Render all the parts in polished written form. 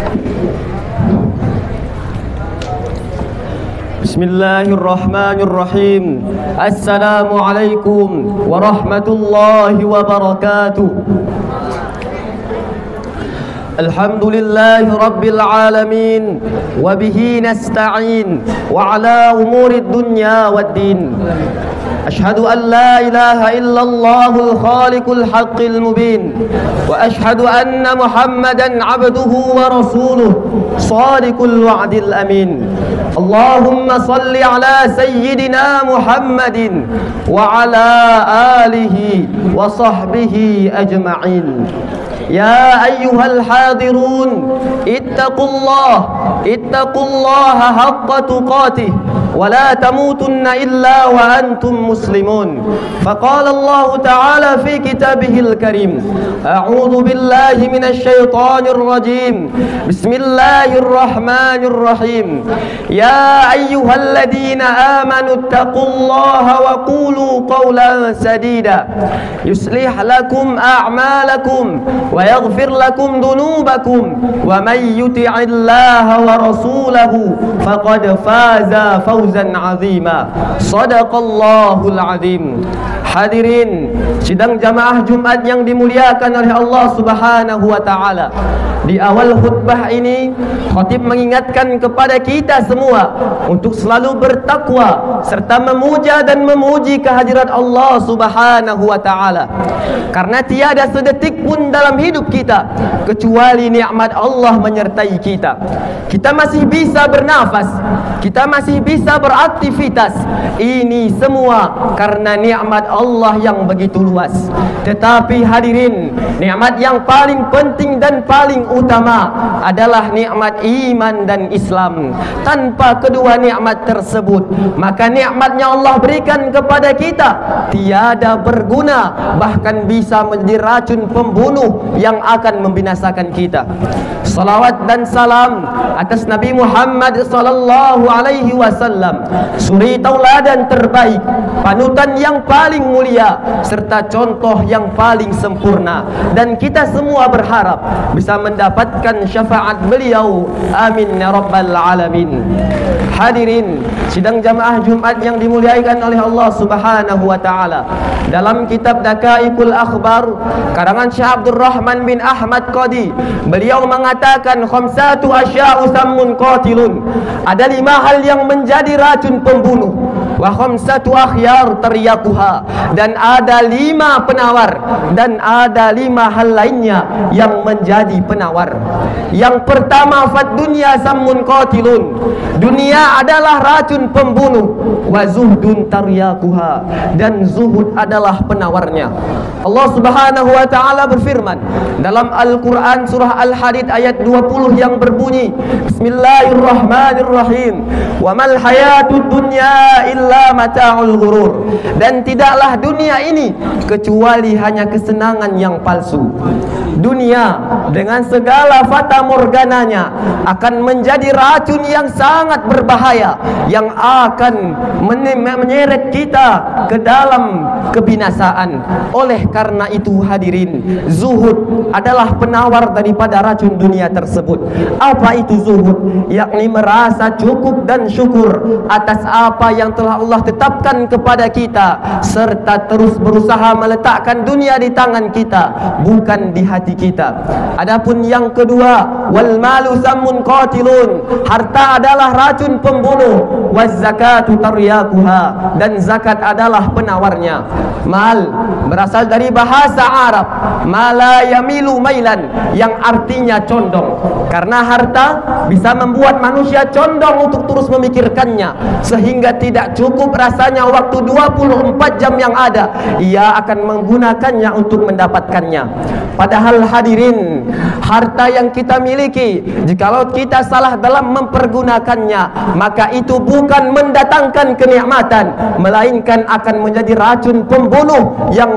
Bismillahirrahmanirrahim. Assalamualaikum warahmatullahi wabarakatuh. Alhamdulillahi rabbil alamin, wa bihi nasta'in, wa ala umurid dunya waddin. Ashhadu an la ilaha illallahul khaliqul haqqil mubin, wa ashhadu anna Muhammadan abduhu wa rasuluh shadiqul wa'dil amin. Allahumma salli ala sayyidina Muhammadin wa ala alihi wa sahbihi ajma'in. Ya ayyuhal hadirun, ittaqullaha haqqa tuqatih wa la tamutunna illa wa antum muslimun. Faqala Allah ta'ala fi kitabihil karim, a'udhu billahi minasy syaithanir rajim. Bismillahirrahmanirrahim. Ya ayyuhalladzina amanu ittaqullaha wa qulu qawlan sadida yuslih lakum a'malakum wa yaghfir lakum dhunubakum wa may yuti'illaha wa rasulahu faqad faza fawzan 'azima. Shadaqallahul 'azim. Hadirin sidang jamaah Jumat yang dimuliakan oleh Allah Subhanahu wa taala. Di awal khutbah ini, khatib mengingatkan kepada kita semua untuk selalu bertakwa serta memuja dan memuji kehadirat Allah Subhanahu wa taala. Karena tiada sedetik pun dalam hidup kita kecuali nikmat Allah menyertai kita. Kita masih bisa bernafas, kita masih bisa beraktivitas. Ini semua karena nikmat Allah yang begitu luas. Tetapi hadirin, nikmat yang paling penting dan paling utama adalah nikmat iman dan Islam. Tanpa kedua nikmat tersebut, maka nikmatnya Allah berikan kepada kita tiada berguna, bahkan bisa menjadi racun pembunuh yang akan membinasakan kita. Salawat dan salam atas Nabi Muhammad sallallahu alaihi wasallam, suri tauladan terbaik, panutan yang paling mulia, serta contoh yang paling sempurna. Dan kita semua berharap bisa mendapatkan syafaat beliau. Amin ya rabbal alamin. Hadirin sidang jamaah Jumat yang dimuliakan oleh Allah Subhanahu wa taala. Dalam kitab Daqaiqul Akhbar karangan Syekh Abdul Rahman bin Ahmad Qadi, beliau mengatakan khamsatu asya'u sammun qatilun. Ada 5 hal yang menjadi racun pembunuh. Wa khamsatu akhyar taryaquha, dan ada 5 penawar, dan ada 5 hal lainnya yang menjadi penawar. Yang pertama, fad dunya sammun qatilun. Dunia adalah racun pembunuh. Wa zuhdun taryaquha, dan zuhud adalah penawarnya. Allah Subhanahu wa taala berfirman dalam Al-Qur'an surah Al-Hadid ayat 20 yang berbunyi, Bismillahirrahmanirrahim. Wa mal hayatud dunya illa mata'ul ghurur. Dan tidaklah dunia ini kecuali hanya kesenangan yang palsu. Dunia dengan segala fata morgananya akan menjadi racun yang sangat berbahaya, yang akan menyeret kita ke dalam kebinasaan. Oleh karena itu hadirin, zuhud adalah penawar daripada racun dunia tersebut. Apa itu zuhud? Yakni merasa cukup dan syukur atas apa yang telah Allah tetapkan kepada kita, serta terus berusaha meletakkan dunia di tangan kita, bukan di hati kita. Adapun yang kedua, wal malu sammun qatilun. Harta adalah racun pembunuh. Waz zakatu taryaquha, dan zakat adalah penawarnya. Mal berasal dari bahasa Arab mala yamilu mailan, yang artinya condong. Karena harta bisa membuat manusia condong untuk terus memikirkannya, sehingga tidak cukup rasanya waktu 24 jam yang ada, ia akan menggunakannya untuk mendapatkannya. Padahal hadirin, harta yang kita miliki, jikalau kita salah dalam mempergunakannya, maka itu bukan bukan mendatangkan kenikmatan, melainkan akan menjadi racun pembunuh yang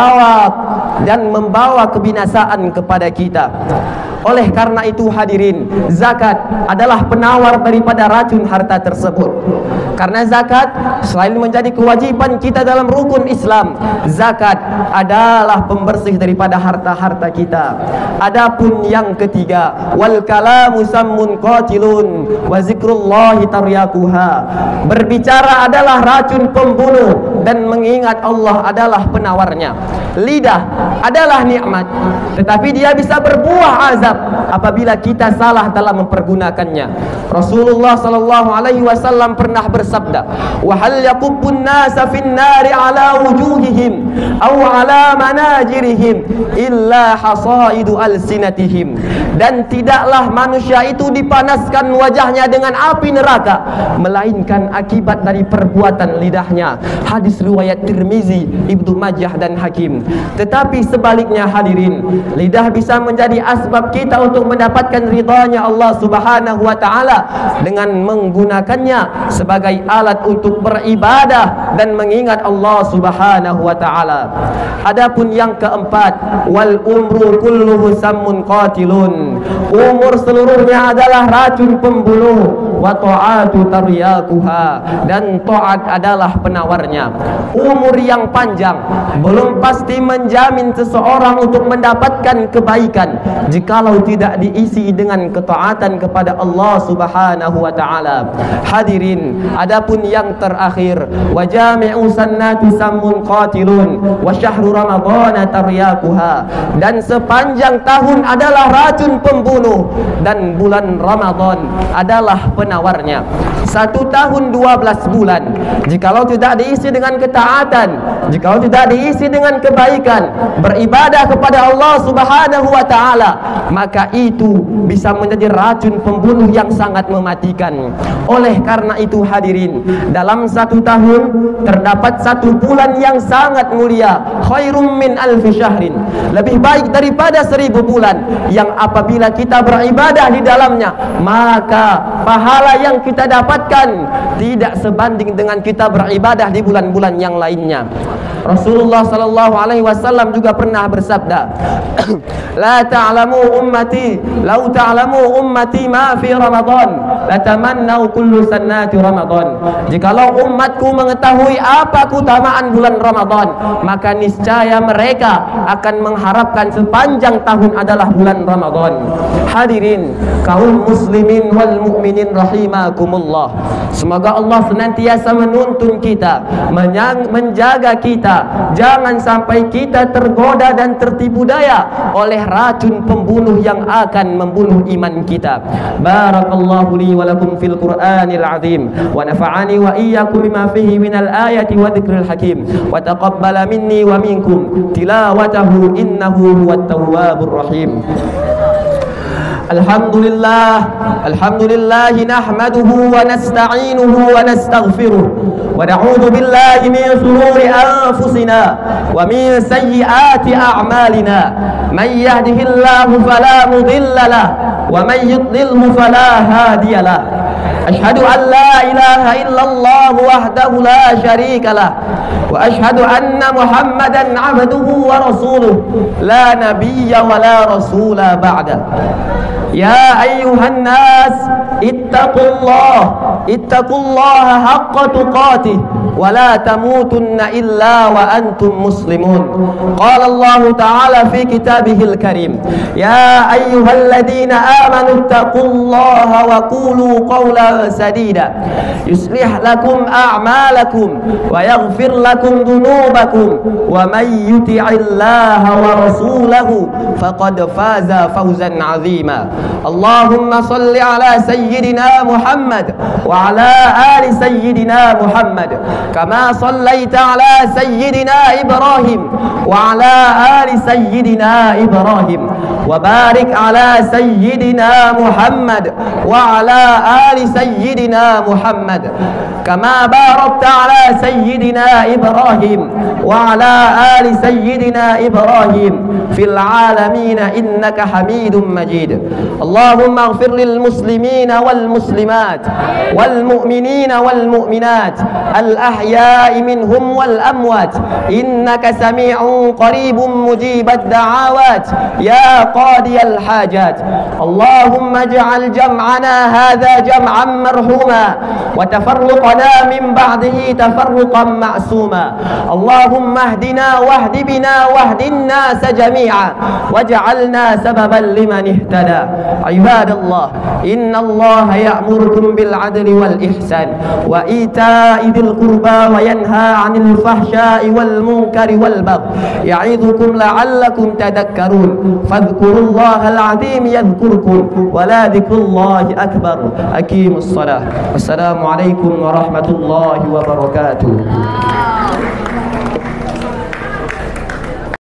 membawa kebinasaan kepada kita. Oleh karena itu hadirin, zakat adalah penawar daripada racun harta tersebut. Karena zakat selain menjadi kewajiban kita dalam rukun Islam, zakat adalah pembersih daripada harta-harta kita. Adapun yang ketiga, wal kalamu sammun qatilun wa zikrullahi taryaquha. Berbicara adalah racun pembunuh dan mengingat Allah adalah penawarnya. Lidah adalah nikmat, tetapi dia bisa berbuah azab apabila kita salah dalam mempergunakannya. Rasulullah sallallahu alaihi wasallam pernah bersabda, "Wa hal yaqubbun nasa fin nari ala wujuhihim aw ala manajirihim illa hasaidu alsinatihim." Dan tidaklah manusia itu dipanaskan wajahnya dengan api neraka melainkan akibat dari perbuatan lidahnya. Hadis riwayat Tirmizi, Ibnu Majah dan Hakim. Tetapi sebaliknya hadirin, lidah bisa menjadi asbab kita untuk mendapatkan ridhanya Allah Subhanahu wa taala dengan menggunakannya sebagai alat untuk beribadah dan mengingat Allah Subhanahu wa taala. Adapun yang keempat, wal umru kulluhu sammun qatilun. Umur seluruhnya adalah racun pembunuh. Wa ta'atu taryaquha, dan taat adalah penawarnya. Umur yang panjang belum pasti menjamin seseorang untuk mendapatkan kebaikan jikalau tidak diisi dengan ketaatan kepada Allah Subhanahu wa taala. Hadirin, adapun yang terakhir, wa jami'u sannati sammun qatilun wa syahru ramadhana taryaquha. Dan sepanjang tahun adalah racun pembunuh dan bulan Ramadan adalah penawarnya. 1 tahun 12 bulan jikalau tidak diisi dengan ketaatan, jikalau tidak diisi dengan kebaikan, beribadah kepada Allah Subhanahu wa taala, maka itu bisa menjadi racun pembunuh yang sangat mematikan. Oleh karena itu hadirin, dalam 1 tahun terdapat 1 bulan yang sangat mulia, khairum min alfi syahrin, lebih baik daripada 1000 bulan, yang apabila kita beribadah di dalamnya, maka pahala yang kita dapatkan tidak sebanding dengan kita beribadah di bulan-bulan yang lainnya. Rasulullah sallallahu alaihi wasallam juga pernah bersabda, "La ta'lamu ummati, law ta'lamu ummati ma fi Ramadan, la tamannau kullu sannati Ramadan." Jikalau umatku mengetahui apa keutamaan bulan Ramadan, maka niscaya mereka akan mengharapkan sepanjang tahun adalah bulan Ramadan. Hadirin kaum muslimin wal mukminin rahimakumullah, semoga Allah senantiasa menuntun kita, menjaga kita, jangan sampai kita tergoda dan tertipu daya oleh racun pembunuh yang akan membunuh iman kita. Barakallahu li wa lakum fil Qur'anil azim, wa nafa'ani wa iyyakum bima fihi minal ayati wa dzikril hakim, wa taqabbala minni wa minkum tilawatahu innahu huwat tawwabur rahim. Alhamdulillah, alhamdulillah nahmaduhu wa nasta'inuhu wa nastaghfiruh wa na'udzu billahi min shururi anfusina wa min sayyiati a'malina. Man yahdihillahu fala mudilla lahu wa man yudlilhu fala hadiya lahu. Ashhadu an la ilaha illallah wahdahu la syarika lah, wa ashhadu anna Muhammadan 'abduhu wa rasuluh, la nabiyya wa la rasula ba'da. Ya ayyuhan nas, ittaqullaha haqqa tuqatih wa la tamutunna illa wa antum muslimun. Qala Allah ta'ala fi kitabihil karim, ya ayyuhalladzina amanu ittaqullaha wa qulu qawlan sadida yuslih lakum a'malakum wa yaghfir lakum dhunubakum wa may yuti'illaha wa rasulahu faqad faza fawzan 'azima. Allahumma salli ala sayyidina Muhammad wa ala ali sayyidina Muhammad kama sallaita ala sayyidina Ibrahim wa ala ali sayyidina Ibrahim وبارك على سيدنا محمد وعلى آل سيدنا محمد كما باركت على سيدنا إبراهيم وعلى آل سيدنا إبراهيم في العالمين إنك حميد مجيد. اللهم اغفر للمسلمين والمسلمات والمؤمنين والمؤمنات الأحياء منهم والأموات إنك سميع قريب مجيب الدعوات يا قاضي الحاجات. اللهم اجعل جمعنا هذا جمعا مرحوما وتفرقنا من بعده تفرقا معصوما. اللهم اهدنا واهد بنا واهد الناس جميعا واجعلنا سببا لمن اهتدى. عباد الله، إن الله يأمركم بالعدل والإحسان وإيتاء ذي القربى وينهى عن الفحشاء والمنكر والبغي يعظكم لعلكم تذكرون. فاذكروا الله العظيم يذكركم ولا ذكر الله أكبر. أقيموا الصلاة. السلام عليكم ورحمة الله وبركاته.